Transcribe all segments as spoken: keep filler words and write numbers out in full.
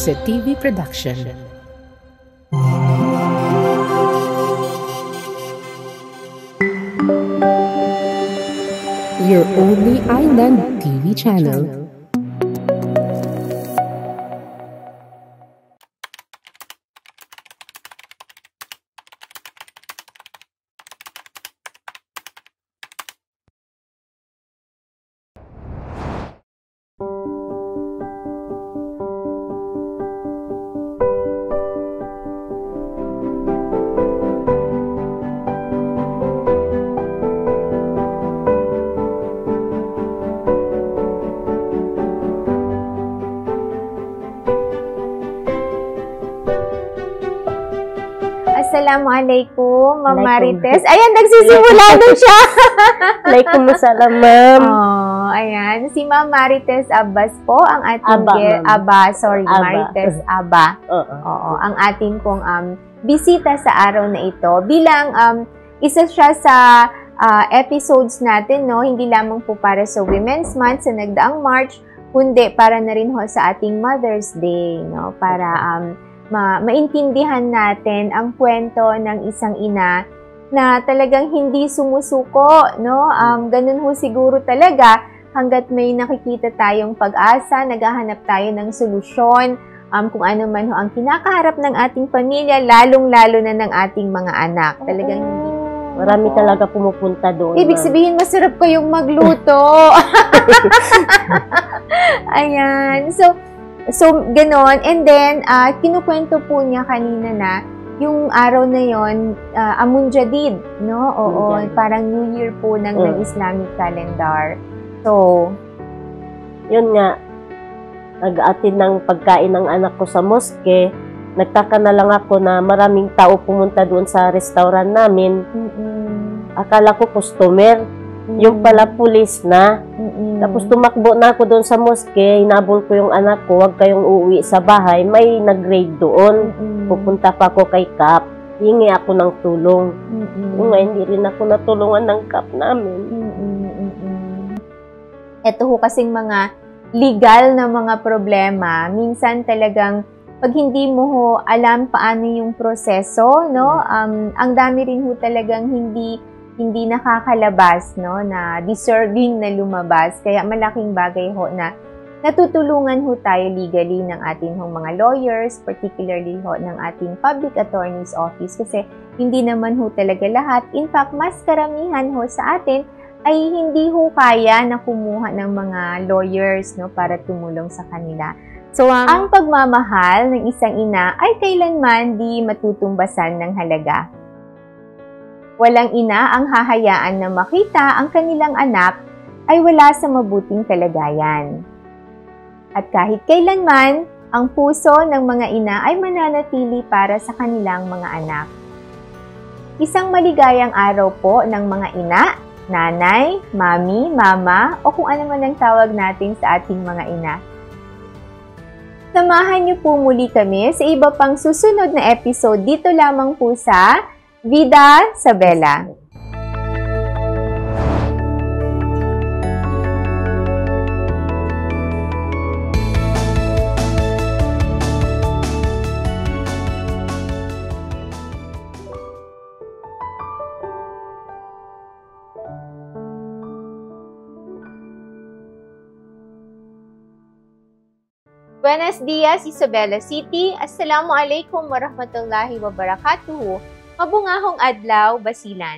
Jose T V Production. Your only island T V channel. Assalamualaikum, Ma'am Marites. Ayan, nagsisimula na siya. Waalaikumsalam, ma'am. Oh, ayan. Si Ma'am Marites Abbas po, ang ating Aba, ge- Aba, sorry, Aba. Marites Aba. Oo. Oo, ang ating pong um, bisita sa araw na ito. Bilang um, isa siya sa uh, episodes natin, no, hindi lamang po para sa Women's Month sa nagdaang March, kundi para na rin ho sa ating Mother's Day, no, para um, Ma maintindihan natin ang kwento ng isang ina na talagang hindi sumusuko, no? Um, ganun ho siguro talaga hanggat may nakikita tayong pag-asa, naghahanap tayo ng solusyon, um, kung ano man ho ang kinakaharap ng ating pamilya, lalong-lalo na ng ating mga anak. Talagang hindi. Marami talaga pumupunta doon. Ibig sabihin, masarap kayong magluto. Ayan. So, So, ganon. And then, uh, kinukwento po niya kanina na yung araw na yon, uh, Amunjadid, no? Oo, Amunjadid. Parang New Year po ng, uh. ng Islamic calendar. So, yun nga, nag-attend ng pagkain ng anak ko sa moske. Nagtaka na lang ako na maraming tao pumunta doon sa restaurant namin. mm-mm. Akala ko customer. Mm-mm. Yung pala pulis na. Mm-mm. Tapos tumakbo na ako doon sa moske, hinabol ko yung anak ko, huwag kayong uuwi sa bahay, may nag-raid doon. Mm-mm. Pupunta pa ako kay Kap, hingi ako ng tulong. Mm-mm. Yung nga, hindi rin ako natulungan ng Kap namin. Mm-mm. Mm-mm. Ito ho kasing mga legal na mga problema, minsan talagang pag hindi mo ho alam paano yung proseso, no? Um, ang dami rin ho talagang hindi hindi nakakalabas, no, na deserving na lumabas. Kaya malaking bagay ho na natutulungan ho tayo legally ng ating hong mga lawyers, particularly ho ng ating public attorney's office, kasi hindi naman ho talaga lahat. In fact, mas karamihan ho sa atin ay hindi ho kaya na kumuha ng mga lawyers, no, para tumulong sa kanila. So, um, ang pagmamahal ng isang ina ay kailanman di matutumbasan ng halaga. Walang ina ang hahayaan na makita ang kanilang anak ay wala sa mabuting kalagayan. At kahit kailanman, ang puso ng mga ina ay mananatili para sa kanilang mga anak. Isang maligayang araw po ng mga ina, nanay, mami, mama, o kung ano man ang tawag natin sa ating mga ina. Samahan niyo po muli kami sa iba pang susunod na episode dito lamang po sa Vida Sabela. Buenos dias, Isabela City. Assalamualaikum warahmatullahi wabarakatuh. Mabungahong adlaw, Basilan.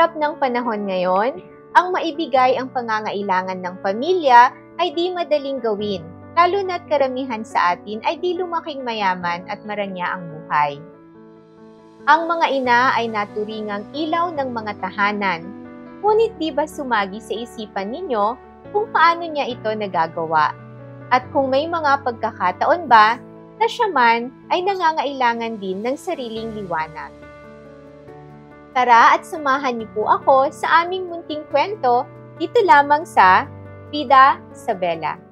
hirap ng panahon ngayon, ang maibigay ang pangangailangan ng pamilya ay di madaling gawin, lalo na't karamihan sa atin ay di lumaking mayaman at maranya ang buhay. Ang mga ina ay naturingang ilaw ng mga tahanan, ngunit di ba sumagi sa isipan ninyo kung paano niya ito nagagawa? At kung may mga pagkakataon ba na siya man ay nangangailangan din ng sariling liwanag. Tara at samahan niyo po ako sa aming munting kwento dito lamang sa Vida Isabela.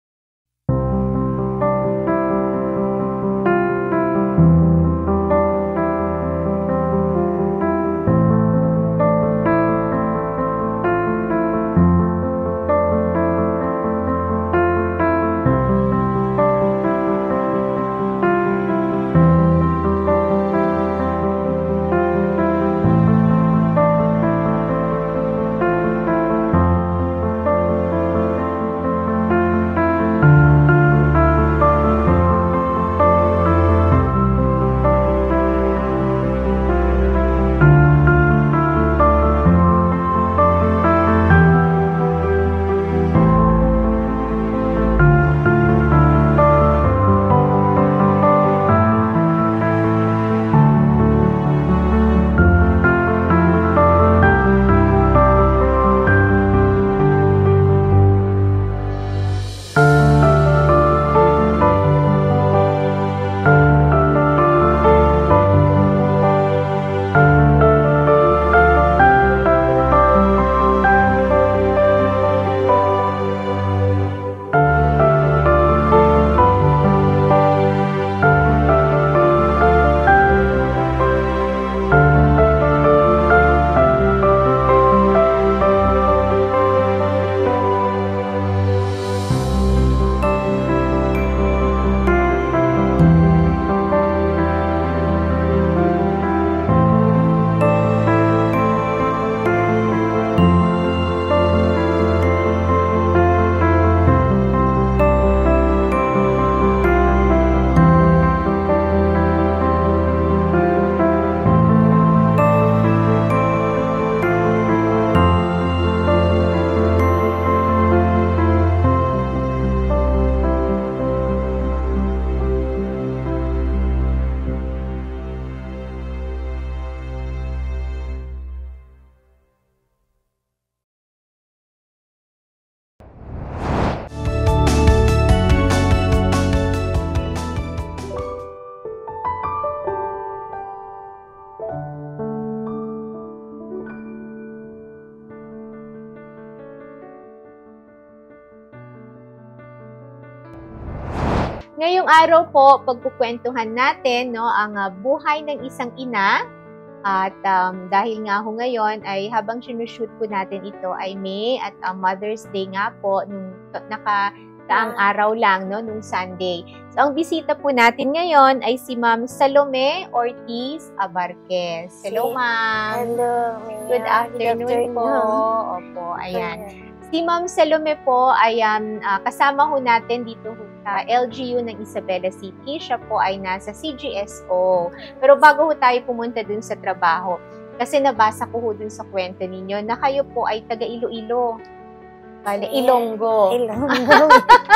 Ngayong araw po, pagkukwentuhan natin no, ang uh, buhay ng isang ina. At um, dahil nga ho ngayon ay habang sinushoot po natin ito ay May at uh, Mother's Day nga po nung nakataang araw lang no, nung Sunday. So ang bisita po natin ngayon ay si Ma'am Salome Ortiz Abarquez. Hello ma'am. Hello. Good afternoon, Good afternoon po. Opo, ayan. Si Ma'am Salome po ay um, uh, kasama ho natin dito sa L G U ng Isabela City. Siya po ay nasa C G S O. Pero bago ho tayo pumunta dun sa trabaho, kasi nabasa ko ho dun sa kwento ninyo na kayo po ay taga Iloilo. Bale, Ilonggo. Ilonggo.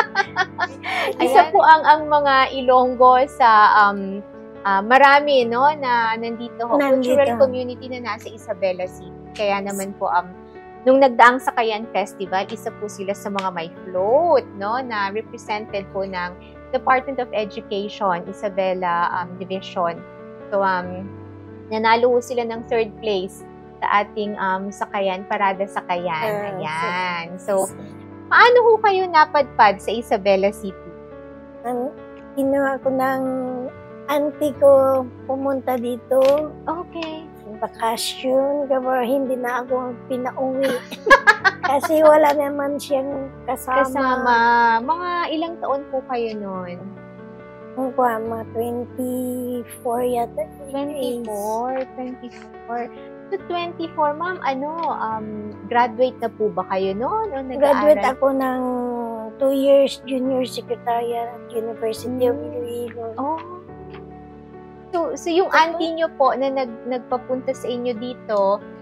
Isa po ang ang mga Ilonggo sa um, uh, marami no na nandito ho. Nandito. Cultural community na nasa Isabela City. Kaya naman po um, nung nagdaang Sakayan Festival, isa po sila sa mga may float, no, na represented po ng Department of Education, Isabela um, Division. So, um, nanalo sila ng third place sa ating um, Sakayan, Parada Sakayan. Ayan. So, paano ho kayo napadpad sa Isabela City? Ano, ginawa ko ng auntie ko pumunta dito. Okay. Bakasyon, kapag hindi na ako pinauwi. Kasi wala naman siyang kasama. Kasama. Mga ilang taon po kayo noon? Ang kwa, mga twenty-four yata. twenty-four, twenty-four. So, twenty-four, ma'am, ano, um, graduate na po ba kayo noon? O Graduate ako ng two years junior secretariat at University of Iloilo. Oh. So, so yung auntie nyo po na nag, nagpapunta sa inyo dito,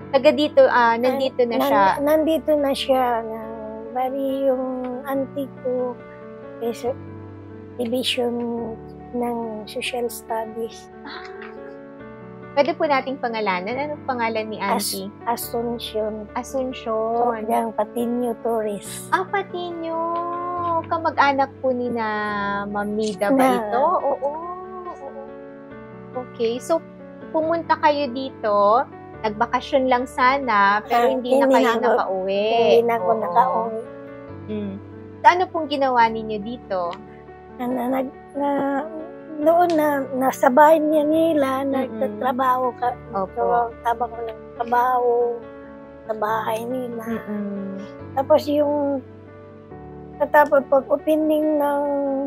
Taga dito, ah, nandito na Nan- siya. Nandito na siya. Na, bali yung auntie ko is division ng social studies. Pwede po nating pangalanan. Anong pangalan ni auntie? Asuncion. Asuncion. Yang Patinio Torres. Ah, Patinyo. Kamag-anak po ni na Ma'am Nida ba Na- ito? Oo. Oo. Okay. So, pumunta kayo dito. Nagbakasyon lang sana, pero Ah, hindi na hindi kayo na ako- nakauwi. Hindi na ako Oo. nakauwi. Mm. So, ano pong ginawa ninyo dito? Na, na, na, noon na nasa bahay niya nila, nagtatrabaho ka. Opo. So, tabang ko ng trabaho sa bahay nila. Mm-mm. Tapos yung katapos pag opening ng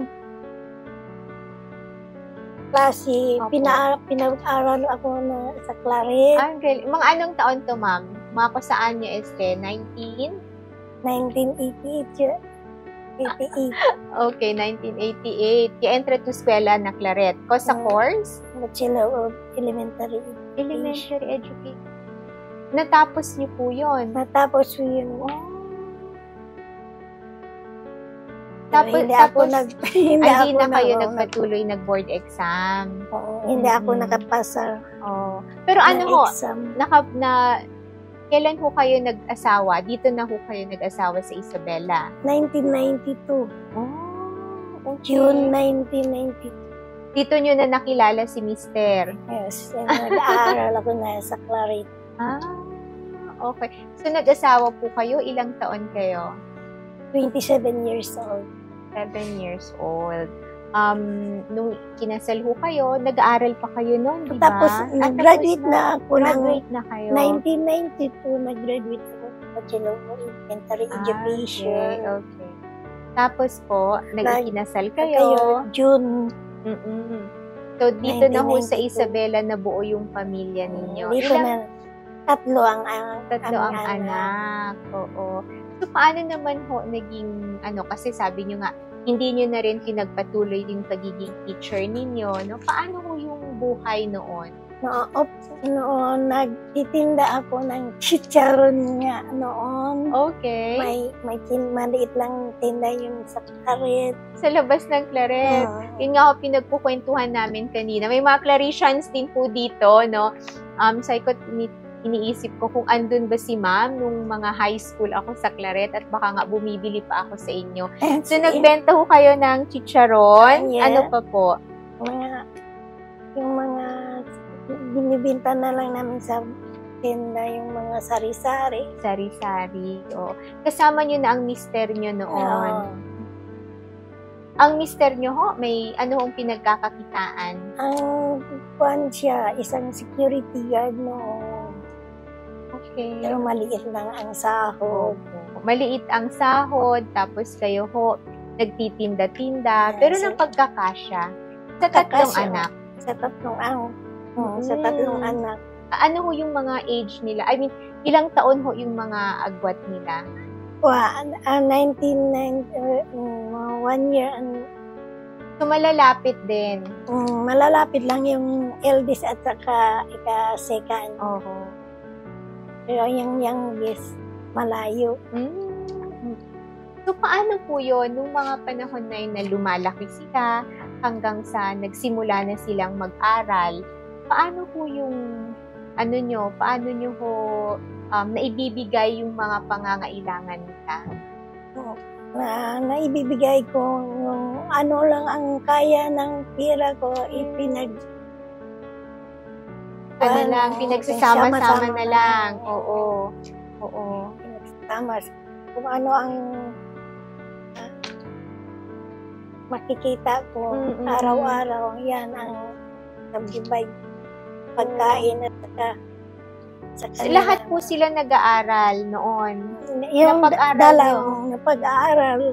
klase, Opo. pina, pinag-aral ako na sa Claret, Ah, galing. Mga anong taon to, ma'am? Mga kusaan niyo, este? nineteen? nineteen eighty-eight. yun. eighty-eight. Okay, nineteen eighty-eight. Ki-entre to eskwela na Claret. Ko sa Mm. course? Bachelor of Elementary. Elementary education. Natapos niyo po yun. Natapos ko yun. Tapos, hindi ako tapos nag hindi ay, ako di na kayo nag- nagpatuloy nag-board exam. Oo, hindi ako Mm. nakapasa Oh. Pero ano ng ho, exam. naka, na, kailan ho kayo nag-asawa? Dito na ho kayo nag-asawa sa Isabela. nineteen ninety-two. Oh, okay. June nineteen ninety-two. Dito nyo na nakilala si Mister. Yes, and nag-aaral ako na sa Claret. Ah, okay. So, nag-asawa po kayo? Ilang taon kayo? twenty-seven years old. Seven years old. Um, nung kinasal ho kayo, nag-aaral pa kayo noon, di ba? Tapos, Ah, nag-graduate tapos na ako ng Graduate na kayo. nineteen ninety-two, nag-graduate ako ng Bachelor of Elementary Ah, Education. okay, okay. Tapos po, nag-kinasal kayo. Kayo, June. Mm-mm. So, dito na ho sa nineteen ninety-two. Isabela nabuo yung pamilya ninyo. Dito Ilang na, tatlo ang, ang tatlo ang anak. Oo. So, paano naman ho naging, ano, kasi sabi nyo nga, hindi nyo na rin pinagpatuloy yung pagiging teacher ninyo, no? Paano ho yung buhay noon? No, op, noon, nagtitinda ako ng chicharon nga noon. Okay. May, may kin, maliit lang tinda yung sa Claret. Sa labas ng Claret. Oo. Yun nga ho, pinagkukwentuhan namin kanina. May mga Claretians din po dito, no? Um, sa ikot, ini- iniisip ko kung andun ba si ma'am nung mga high school ako sa Claret at baka nga bumibili pa ako sa inyo. And So, nagbenta ho kayo ng chicharon. Yeah. Ano pa po? mga, yung mga binibinta na lang namin sa tinda, yung mga sari-sari. Sari-sari. O. Kasama nyo na ang mister nyo noon. Oo. Ang mister nyo ho, may ano hong pinagkakakitaan? Ang kuwan siya, isang security guard noon. Okay. Pero maliit lang ang sahod. Maliit ang sahod, tapos kayo ho, nagtitinda-tinda, Yes. pero nang pagkakasya, sa tatlong Kakasya. anak, Sa tatlong ang Oo, sa Mm. tatlong anak. ano ho yung mga age nila? I mean, ilang taon ho yung mga agwat nila? Wa, uh, nineteen ninety, uh, uh, one year, and So, malalapit din. um, malalapit lang yung eldest at saka ika-second. Oo. Pero yung youngest, malayo. Mm. So, paano po yun, nung mga panahon na yun na lumalaki sila, hanggang sa nagsimula na silang mag-aral, paano po yung, ano nyo, paano nyo ho, um, naibibigay yung mga pangangailangan nila? Na naibibigay ko yung ano lang ang kaya ng pira ko, ipinag Ano Ano, lang, pinagsasama-sama pinagsama-sama na na lang. lang. Oo. Oo. pinagsama. Kung ano ang ah, makikita ko Mm-mm. araw-araw, yan ang nabibay pagkain at saka sa So, kanila. lahat po sila nag-aaral noon. yung napag-aral dalaw, nyo. napag-aaral.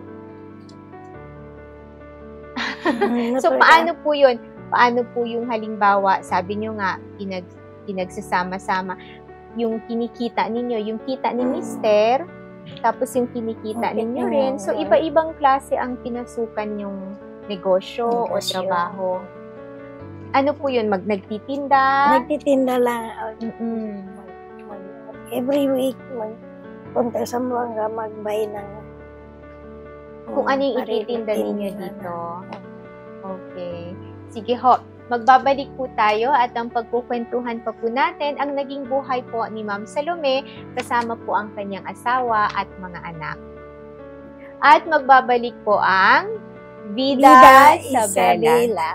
So, paano po yun? Paano po yung halimbawa, sabi nyo nga, pinag, pinagsasama-sama, yung kinikita ninyo, yung kita ni mister, tapos yung kinikita Okay, ninyo oo, rin. So, oo. iba-ibang klase ang pinasukan yung negosyo o Negosyo. trabaho. Ano po yun? Mag nagtitinda? Nagtitinda lang. Mm-mm. every week magpunta sa mga magbay ng Kung ano yung ititinda ninyo dito. Okay. Sige ho. Magbabalik po tayo at ang pagkukwentuhan pa po natin ang naging buhay po ni Ma'am Salome kasama po ang kanyang asawa at mga anak. At magbabalik po ang Vida, Vida Isabela. Isabela.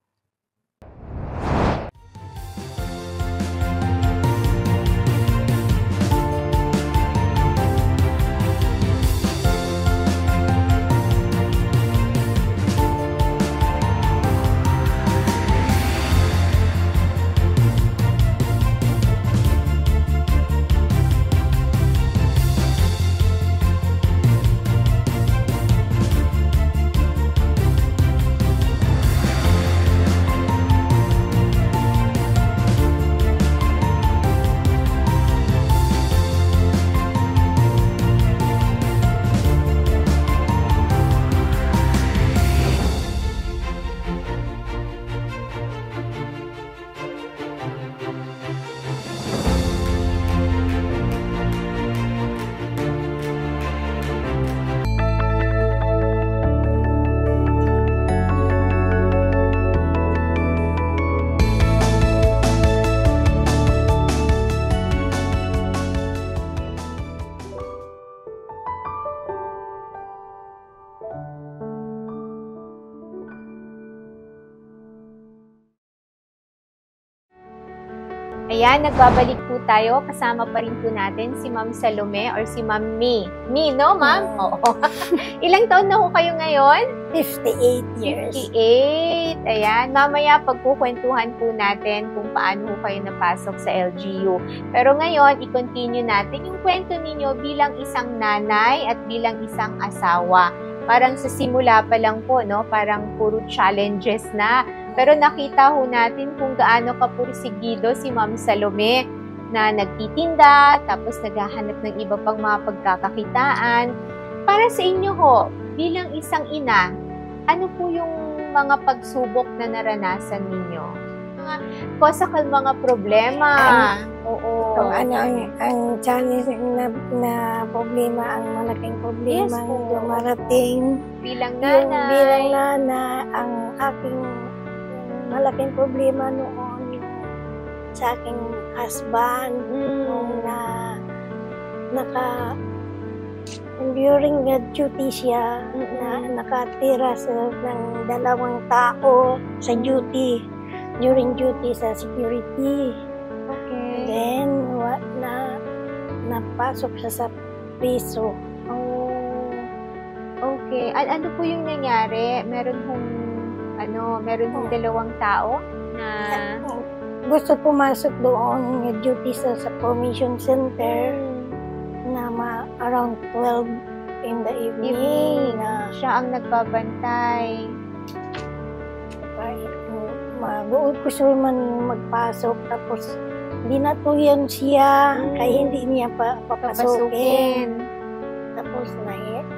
Ayan, nagbabalik po tayo. Kasama pa rin po natin si Ma'am Salome or si Ma'am Mi. Mi, no, Ma'am? Oo. Oo. Ilang taon na ho kayo ngayon? fifty-eight years. fifty-eight. Ayan. Mamaya pagkukwentuhan po natin kung paano ho kayo napasok sa L G U. Pero ngayon, i-continue natin yung kwento ninyo bilang isang nanay at bilang isang asawa. Parang sa simula pa lang po, no? Parang puro challenges na. Pero nakita ho natin kung gaano kapursigido si Ma'am Salome na nagtitinda, tapos naghahanap ng iba pang mga pagkakakitaan. Para sa inyo ho, bilang isang ina, ano po yung mga pagsubok na naranasan ninyo? Mga possible mga problema. Oo. Kung ano ang, ang challenge na, na problema, ang malaking problema Yes po. dumarating. Bilang Yung nanay. bilang nana, ang aking malaking problema noon yung sa aking husband nung na naka during the duty siya na nakatira sa ng dalawang tao sa duty during duty sa security. Okay. Then wa, na napasok siya sa piso. Oh. Okay. An ano po yung nangyari? Meron hong ano, meron hong dalawang tao na Gusto pumasok doon ng duty sa, sa formation center na ma, around twelve in the evening, evening. na Siya ang nagbabantay. mabuod ko siya man magpasok tapos binatuyan siya Mm. kaya hindi niya pa papasukin. Papasukin. Tapos na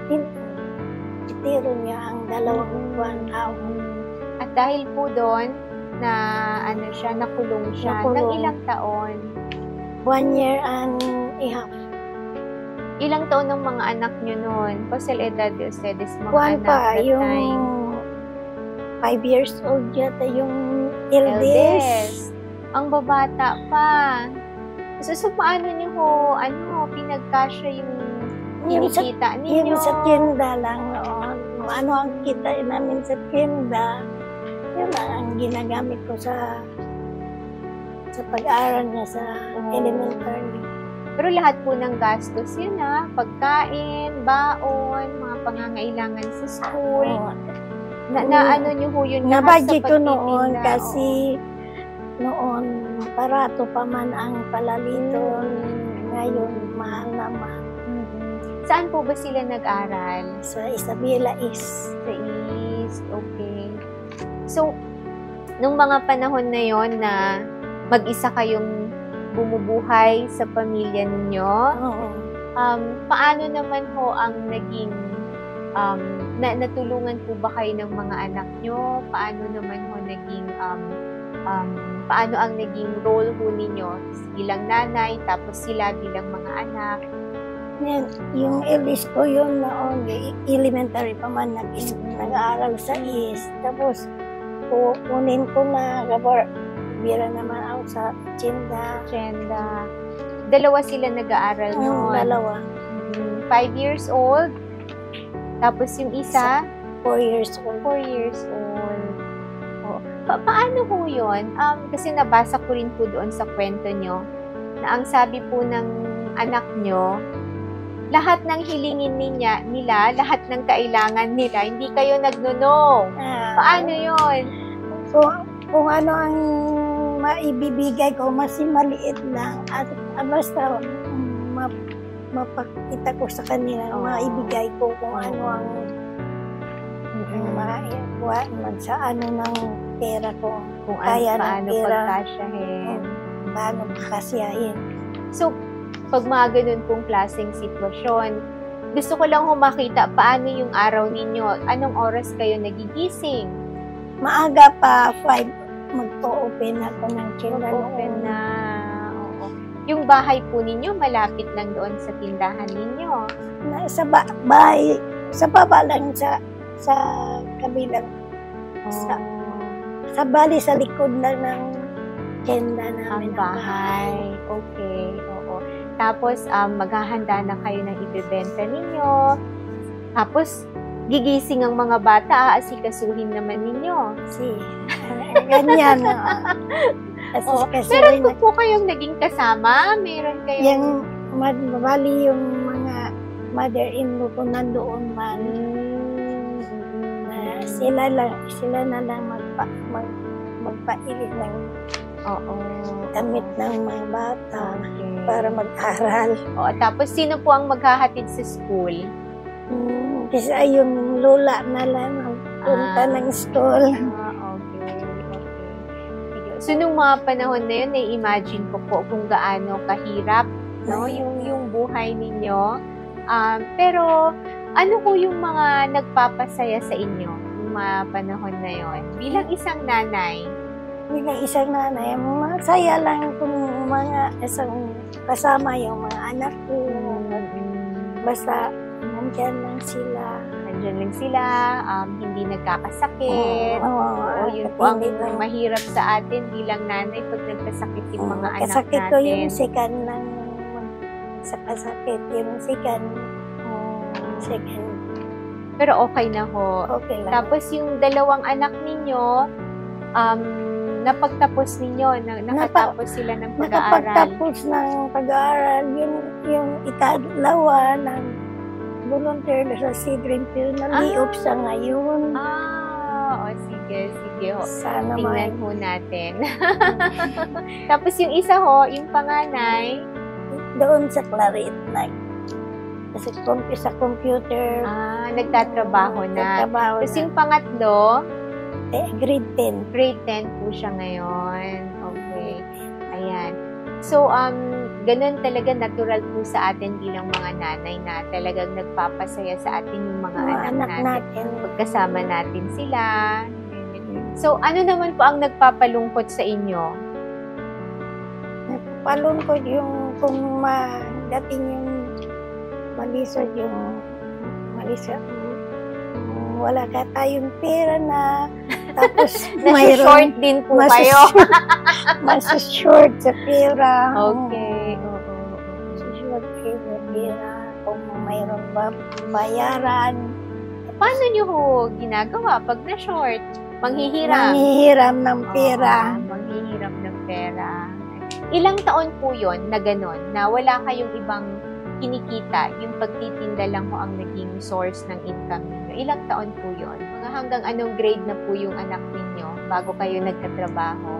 itiro niya ang dalawang buwan out. At dahil po doon na ano siya, nakulong siya Nakulong. ng ilang taon. One year and a half. Ilang taon ng mga anak niyo noon? Pasal edad de ustedes mga Kuwan anak pa, that yung time. five years old yata yung eldest. Eldest. Ang babata pa. So, so paano niyo ho, ano, pinagkasya yung Yung sa, kita ninyo? yung sa tienda lang noon. Ano ang kita namin sa tienda, yun lang ang ginagamit ko sa sa pag-aaral niya sa Oh. elementary. Pero lahat po ng gastos yun ha, pagkain, baon, mga pangangailangan sa school. Oo. Na, na ano niyo ho yun lahat Nabudget sa ko noon pagtitinda, kasi noon parato pa man ang palalito. Ngayon mahal naman. oo. Mhm. Saan po ba sila nag-aral? Sa Isabela East. Sa East, okay. So, nung mga panahon na yon na mag-isa kayong bumubuhay sa pamilya ninyo, Oo. um, paano naman ho ang naging, um, na, natulungan po ba kayo ng mga anak nyo? Paano naman ho naging, um, um, paano ang naging role ho ninyo bilang nanay, tapos sila bilang mga anak? Yan, yung eldest ko yun noon, elementary pa man, nag nag-aaral sa East. Tapos, ku- kunin ko na, kabar, bira naman ako sa Chinda. Genda. Dalawa sila nag-aaral Yung noon. dalawa, Mm, Five years old. Tapos yung isa, four years old. four years old. Oh. Pa- paano ho yun? Um, kasi nabasa ko rin po doon sa kwento nyo na ang sabi po ng anak nyo, lahat ng hilingin niya, nila, lahat ng kailangan nila, hindi kayo nagno-no. Ah, Paano yun? Kung, kung ano ang maibibigay ko, mas maliit lang. At ah, basta mm, ma, mapakita ko sa kanila, Oo. maibigay ko kung ano ang maiwa, mag sa ano ng pera ko. Kung Kaya ano, ng paano pera. pagkasyahin. Paano makasiyahin. So, pag mga ganun pong klaseng sitwasyon, gusto ko lang humakita paano yung araw ninyo. Anong oras kayo nagigising? Maaga pa, five, magpo-open ako ng children. Open na. Oo. Yung bahay po ninyo, malapit lang doon sa tindahan ninyo. Na, sa ba- bahay, sa baba lang sa sa kabilang, sa, sa bali sa likod lang ng tenda Ang namin. bahay. Okay. Oo. Tapos, um, maghahanda na kayo ng ibebenta ninyo. Tapos, gigising ang mga bata, aasikasuhin naman ninyo. Si, ganyan. Kasi Oo. kasi Meron po po kayong naging kasama? Meron kayong... yung mad- bali yung mga mother-in-law ko nandoon man. Na sila lang, sila na lang magpa, mag, magpailis ng Oo. damit ng mga bata Okay. para mag-aral. Oo. Tapos, sino po ang maghahatid sa school? Hmm, kasi ay yung lola na lang punta Ah. ng school. Ah, okay. Okay. Sige. So, nung mga panahon na yun, na-imagine ko po kung gaano kahirap, no? Yung, yung buhay ninyo. Um, pero, ano po yung mga nagpapasaya sa inyo yung mga panahon na yon bilang isang nanay? Bilang isang nanay, masaya lang kung mga isang kasama yung mga anak ko. Basta, nandyan lang sila. Nandyan lang sila, um, hindi nagkakasakit. Oo, Oo, yun po ang hindi lang. mahirap sa atin bilang nanay pag nagkasakit yung mga anak Kasakit natin. ko yung second ng sa kasakit. Yung second, second, Pero okay na ho. okay lang. Tapos yung dalawang anak ninyo, um, napagtapos ninyo, na, nakatapos sila ng pag-aaral. Nakapagtapos ng pag-aaral, yung, yung ikalawa ng volunteer sa Sidrinfield na liop sa ngayon. Ah, o sige, sige ho. Sana Tingnan may ho natin. Tapos yung isa ho, yung panganay, doon sa Claret na kasi kompi sa computer. ah, nagtatrabaho na. Nagtatrabaho Tapos na. yung pangatlo, Eh, grade ten. grade ten po siya ngayon. Okay. Ayan. So, um, ganun talaga natural po sa atin bilang mga nanay na talagang nagpapasaya sa atin yung mga Mga anak, anak natin. natin. Pagkasama natin sila. So, ano naman po ang nagpapalungkot sa inyo? Palungkot yung kung magating yung malisod yung malisod mm, wala ka tayong pera na tapos Nasa-short din po mas- kayo. mas short sa pera. Okay. Oo. Short sa pera. Kung mayroon ba bayaran. Paano nyo ho ginagawa pag na-short? Manghihiram. Manghihiram ng pera. Oo, manghihiram ng pera. Ilang taon po yon na gano'n, na wala kayong ibang kinikita, yung pagtitinda lang ho ang naging source ng income ninyo. Ilang taon po yon? Mga hanggang anong grade na po yung anak ninyo bago kayo nagkatrabaho?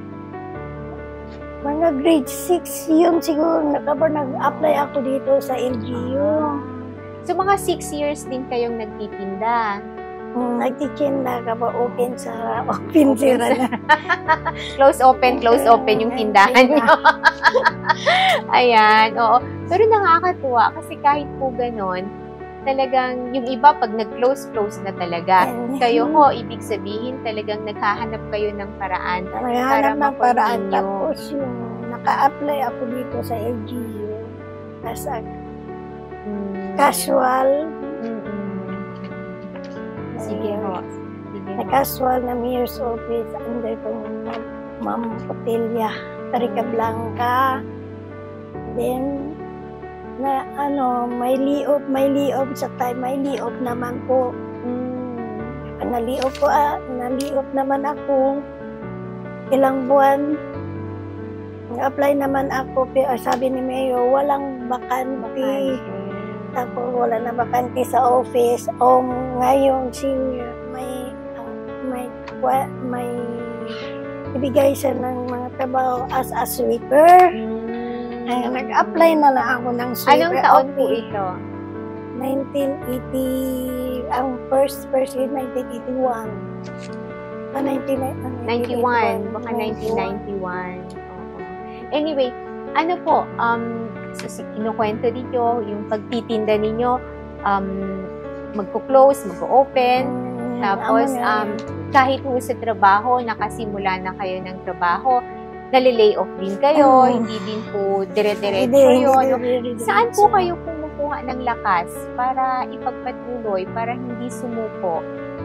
Mga grade six yun siguro. Nakapag nag-apply ako dito sa L G U. So, mga six years din kayong nagtitinda. Mm, nagtitinda ka ba open sa open sira na. Close open, close open yung tindahan nyo. Ayan, oo. Pero nakakatuwa kasi kahit po ganon, talagang yung iba pag nag-close-close na talaga. And- Kayo ho, ibig sabihin talagang naghahanap kayo ng paraan. Naghahanap ng paraan. ma-continue. Tapos yung naka-apply ako dito sa L G U as a Mm. casual, Mm-mm. Sige ho. Sige ho. na casual na mayor's office under ko Ma- Ma'am Otelia Tarica Blanca. Then, na ano, may liop, may liop sa time, may liop naman po. Mm. Naliop ko, ah, naliop naman ako. Ilang buwan, nag-apply naman ako, pero sabi ni Mayor, walang bakante. Tapos wala na bakante sa office. O ngayon, senior, may, may, wa- may ibigay siya ng mga trabaho as a sweeper. Mm. Ay, nag-apply na lang ako ng sweeper. Anong taon po Okay. ito? nineteen eighty, ang first first year, nineteen eighty-one. Ah, nineteen ninety-one. Baka nineteen ninety-one. Oo. Anyway, ano po, um, so, si- kinukwento ninyo, yung pagtitinda ninyo, um, magko-close, magko-open, tapos um, kahit po sa trabaho, nakasimula na kayo ng trabaho, nalilay off din kayo, Mm. hindi din po dire-diretso yun. No? Saan po kayo kumukuha ng lakas para ipagpatuloy, para hindi sumuko?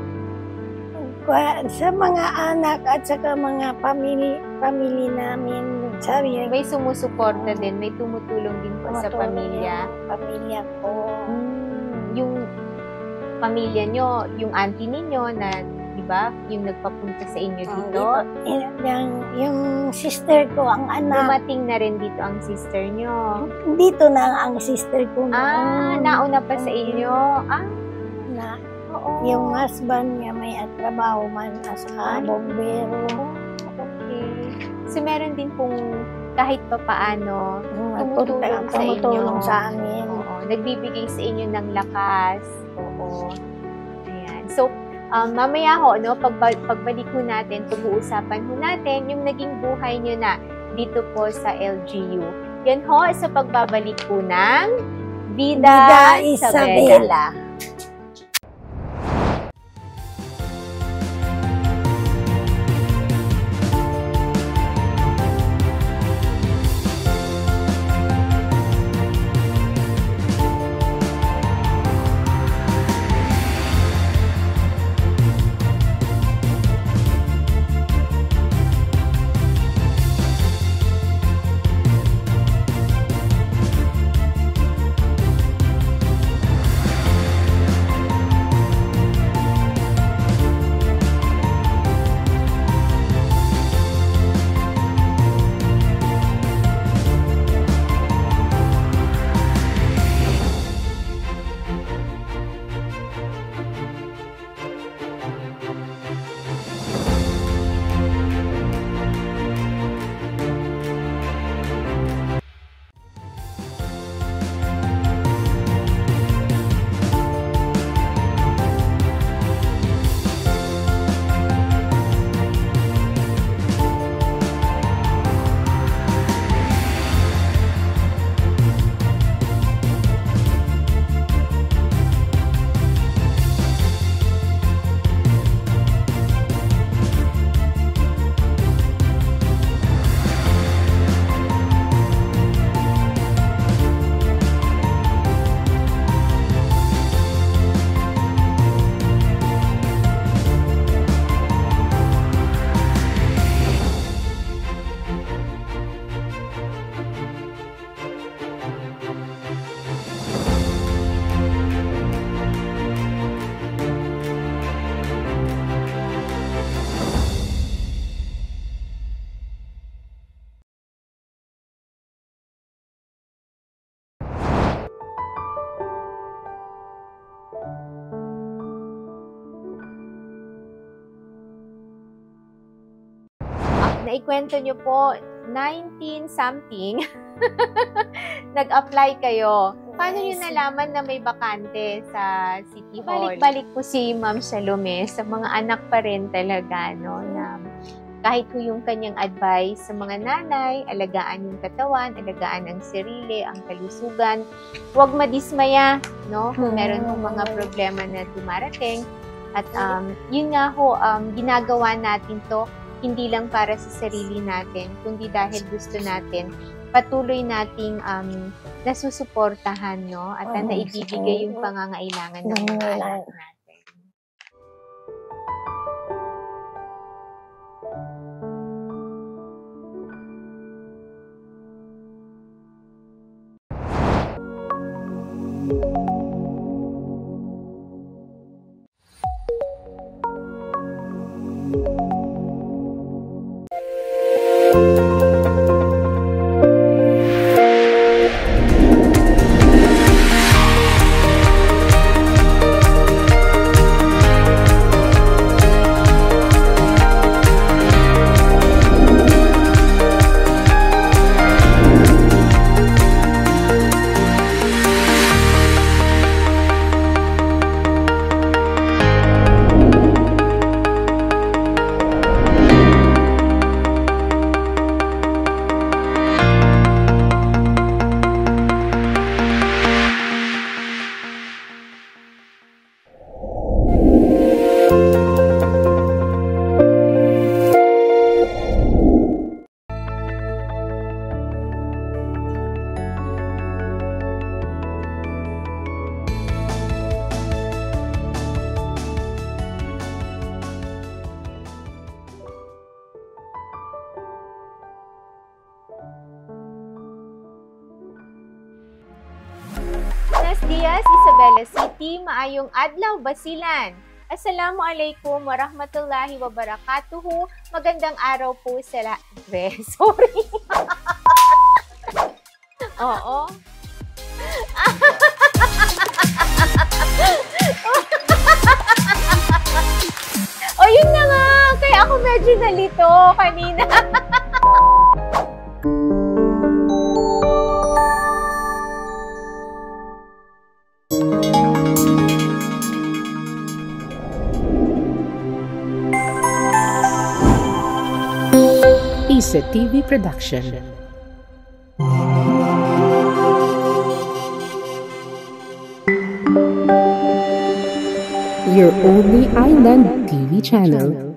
Sa mga anak at saka mga pamilya, pamilya namin, sabi May sumusuporta din, may tumutulong din po sa pamilya. Pamilya ko. Mm, yung pamilya nyo, yung auntie ninyo na, di ba, yung nagpapunta sa inyo dito, Yung, yung, yung sister ko, ang anak. dumating na rin dito ang sister nyo. Dito na ang sister ko. Ah, noon. nauna pa sa inyo. Ah, Na, oo. yung husband niya may at trabaho man as a Ay. bombero. Okay. So, meron din pong kahit pa paano, Tumutulong Tumutulong, sa tumutulong inyo. sa amin. oo, nagbibigay sa inyo ng lakas. Oo. Ayan. So, um, mamaya ho, no, pagba- pagbalik ho natin, pag-uusapan ho natin yung naging buhay nyo na dito po sa L G U. Yan ho, sa pagbabalik po ng Vida, Vida Isabela. Isabela. Naikwento nyo po, nineteen something, nag-apply kayo. Paano nyo Yes. nalaman na may bakante sa City Hall? Balik-balik po si Ma'am Salome sa mga anak pa rin talaga, no? Na kahit ho yung kanyang advice sa mga nanay, alagaan yung katawan, alagaan ang sarili, ang kalusugan. Huwag madismaya, no? Kung meron hong mga problema na dumarating. At um, yun nga ho, um, ginagawa natin to hindi lang para sa sarili natin, kundi dahil gusto natin patuloy nating um, nasusuportahan, no? At Oo, na naibibigay yung oo. pangangailangan ng mga Wala. anak natin. Buenos dias, Isabela City. Maayong adlaw, Basilan. Assalamualaikum warahmatullahi wabarakatuh. Magandang araw po sa lahat. Sorry. Oo. O yun na nga. Kaya ako medyo nalito kanina. Isa T V Production. Your only island T V channel